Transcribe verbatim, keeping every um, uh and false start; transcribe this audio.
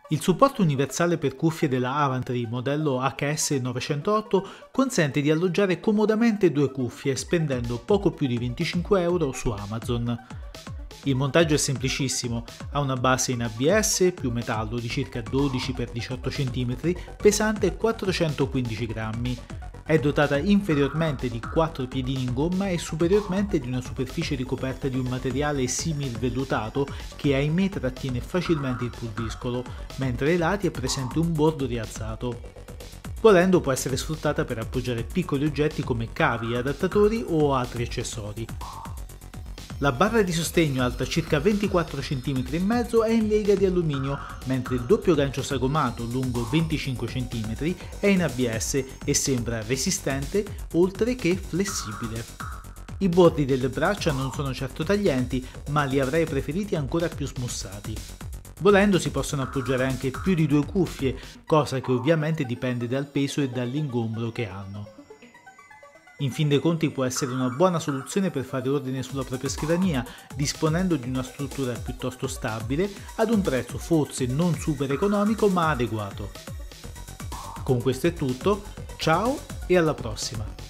Il supporto universale per cuffie della Avantry modello H S novecentootto consente di alloggiare comodamente due cuffie spendendo poco più di venticinque euro su Amazon. Il montaggio è semplicissimo, ha una base in A B S più metallo di circa dodici per diciotto centimetri, pesante quattrocentoquindici grammi. È dotata inferiormente di quattro piedini in gomma e superiormente di una superficie ricoperta di un materiale simil-vellutato che ahimè trattiene facilmente il pulviscolo, mentre ai lati è presente un bordo rialzato. Volendo può essere sfruttata per appoggiare piccoli oggetti come cavi, adattatori o altri accessori. La barra di sostegno alta circa ventiquattro centimetri e mezzo è in lega di alluminio, mentre il doppio gancio sagomato lungo venticinque centimetri è in A B S e sembra resistente oltre che flessibile. I bordi delle braccia non sono certo taglienti, ma li avrei preferiti ancora più smussati. Volendo si possono appoggiare anche più di due cuffie, cosa che ovviamente dipende dal peso e dall'ingombro che hanno. In fin dei conti può essere una buona soluzione per fare ordine sulla propria scrivania, disponendo di una struttura piuttosto stabile, ad un prezzo forse non super economico ma adeguato. Con questo è tutto, ciao e alla prossima!